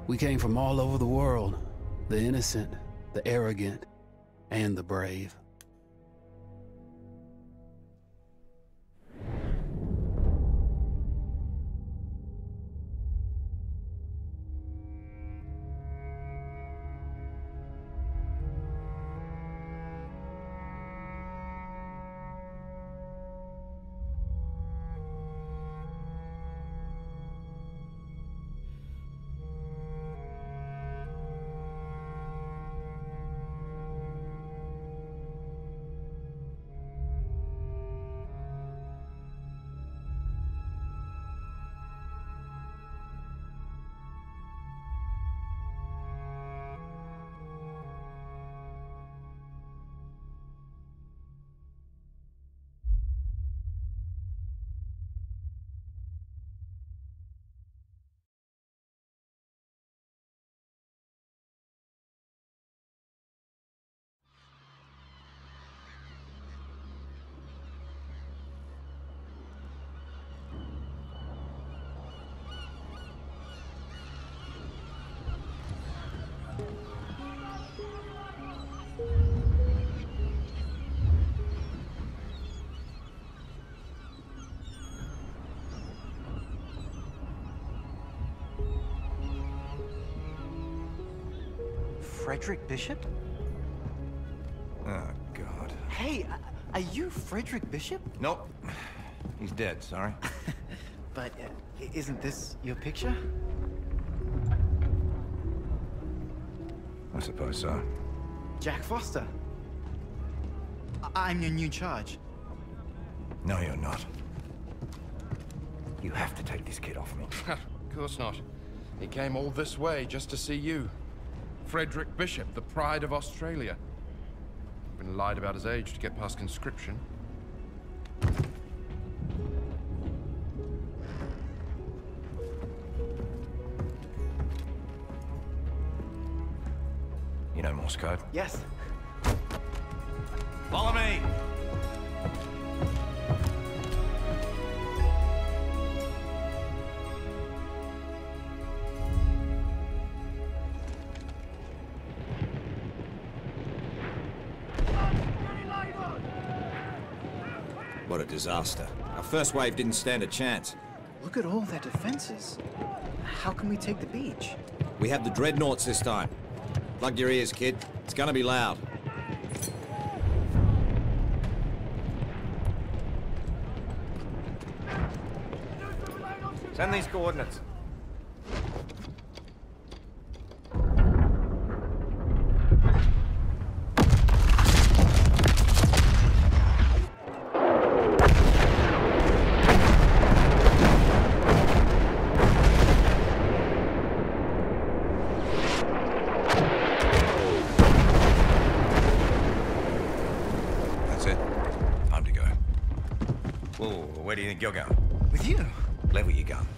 We came from all over the world, the innocent, the arrogant, and the brave. Frederick Bishop? Oh, God. Hey, are you Frederick Bishop? Nope. He's dead, sorry. But isn't this your picture? I suppose so. Jack Foster. I'm your new charge. No, you're not. You have to take this kid off me. Of course not. He came all this way just to see you. Frederick Bishop, the pride of Australia. Been lied about his age to get past conscription. You know Morse code? Yes. Follow me! What a disaster. Our first wave didn't stand a chance. Look at all their defenses. How can we take the beach? We have the dreadnoughts this time. Plug your ears, kid. It's gonna be loud. Send these coordinates. Where do you think you're going? With you? Level your gun.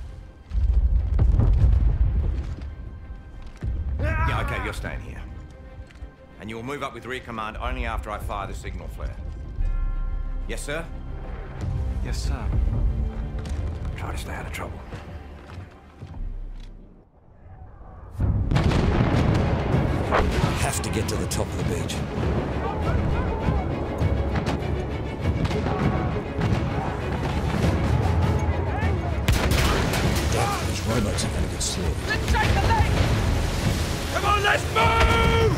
Yeah, okay, you're staying here. And you will move up with rear command only after I fire the signal flare. Yes, sir? Yes, sir. Try to stay out of trouble. Have to get to the top of the beach. Robots are gonna get slaughtered. Let's take the lake! Come on, let's move!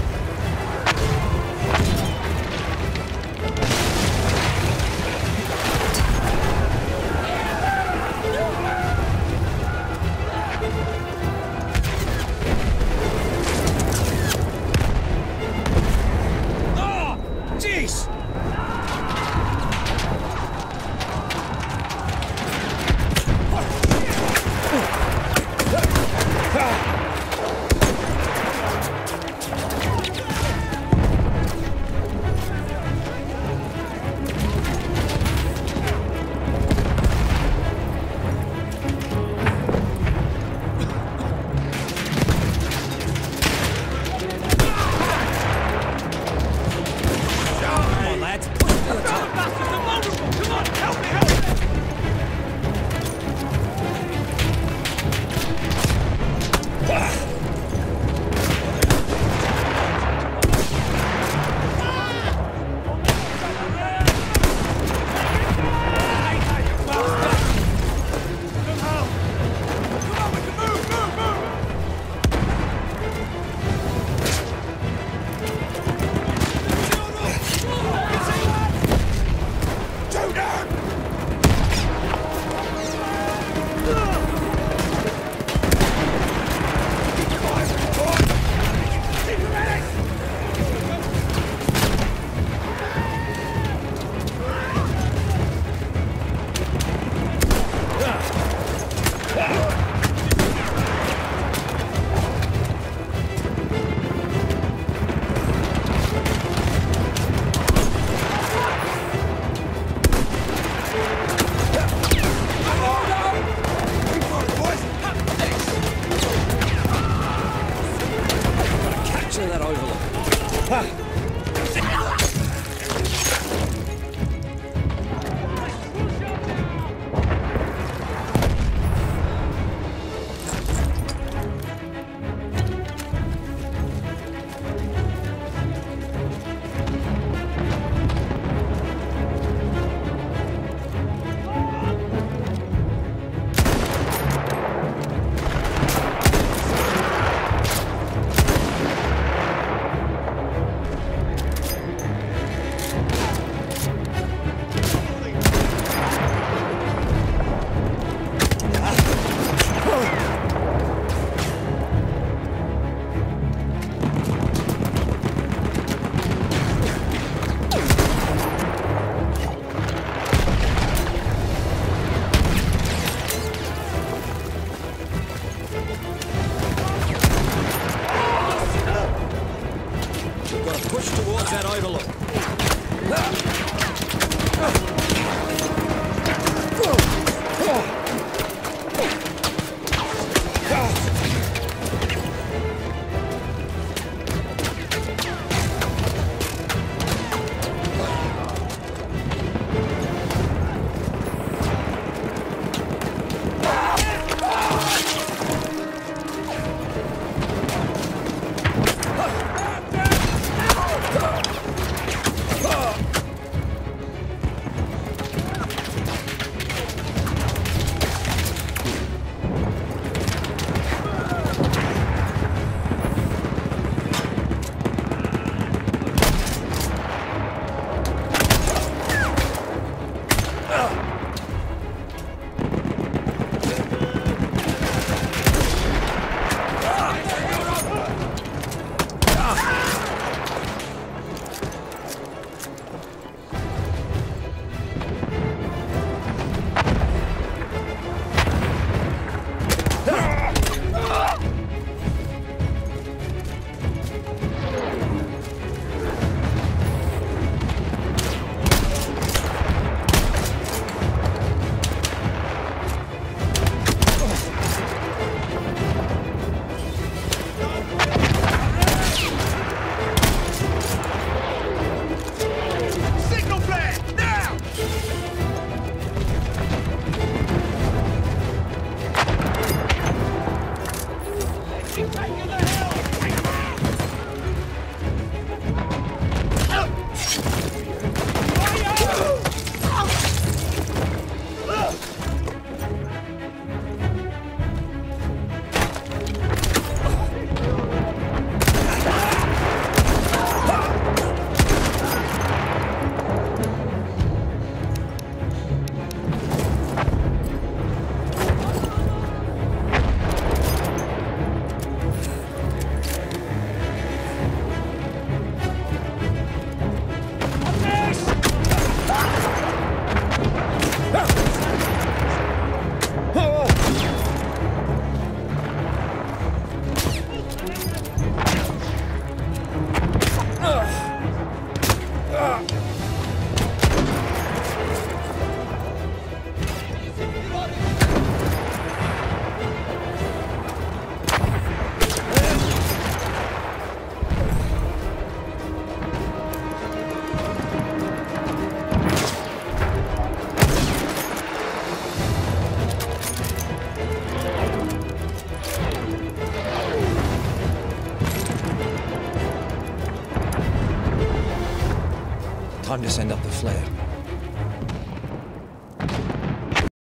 towards that overlook. Time to send up the flare.